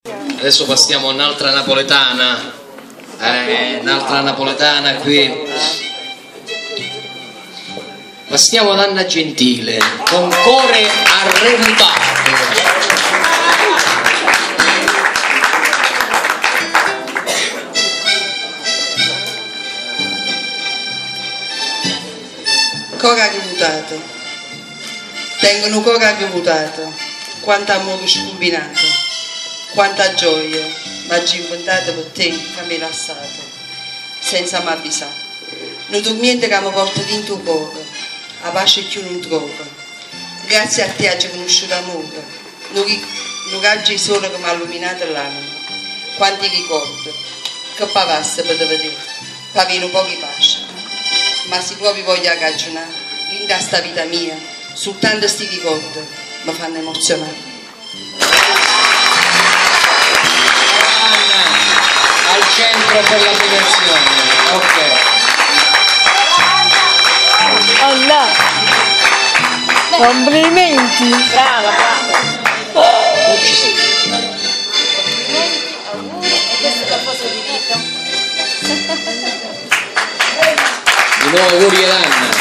Adesso passiamo a un'altra napoletana, qui. Passiamo ad Anna Gentile, con Cuore arrebutato. Cuore arrebutato, tengo un cuore arrebutato, quanto amore scombinato, quanta gioia m'hai inventato per te che mi hai lasciato, senza mai avvisare. Non dormiente che mi porta dentro il cuore, la pace che non trova. Grazie a te hai conosciuto l'amore, non raggi solo che mi ha illuminato l'anima. Quanti ricordi, che pavassa per vedere, per avere un po' di pace. Ma se proprio voglio ragionare, in questa vita mia, soltanto questi ricordi mi fanno emozionare. Al centro per la direzione, ok. Oh no! Complimenti! Brava, brava! Non ci sei. Auguri, e questo è qualcosa di vita? Di nuovo auguri ad Anna.